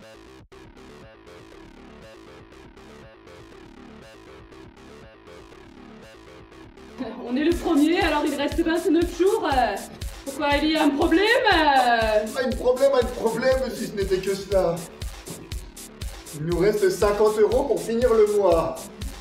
On est le premier, alors il reste 29 jours. Pourquoi il y a un problème? Un problème, si ce n'était que cela. Il nous reste 50 € pour finir le mois.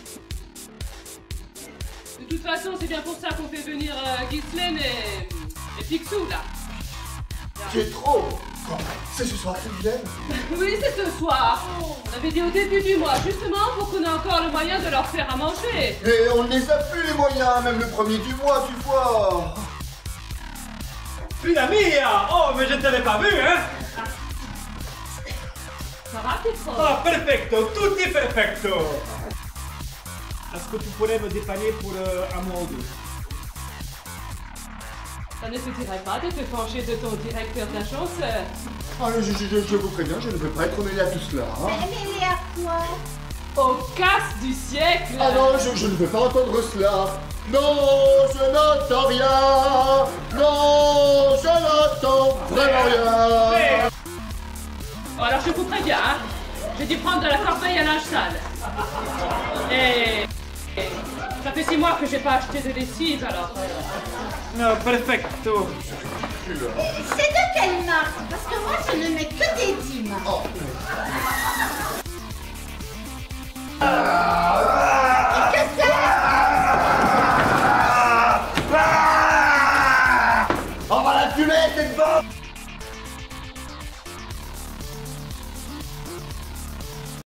De toute façon, c'est bien pour ça qu'on fait venir Ghislaine et Picsou, là. C'est trop. C'est ce soir qu'ils viennent? Oui, c'est ce soir. On avait dit au début du mois, justement, pour qu'on ait encore le moyen de leur faire à manger. Mais on ne les a plus les moyens, même le premier du mois, tu vois. Fila mia! Oh, mais je ne t'avais pas vu, hein? Ça va, Picsou? Ah, perfecto, tutti perfecto! Est-ce que tu pourrais me dépanner pour un mois ou deux? Ça ne te dirait pas de te pencher de ton directeur d'agence? Je vous préviens, je ne veux pas être mêlé à tout cela. Hein. Mêlé à quoi? Au casse du siècle! Ah non, je ne veux pas entendre cela. Non, je n'entends rien. Non, je n'entends vraiment rien. Bon, alors je vous préviens, hein. J'ai dû prendre de la corbeille à linge sale. Et ça fait 6 mois que j'ai pas acheté de lessive, alors... No, perfecto! C'est de quelle marque? Parce que moi, je ne mets que des Dimas. Oh.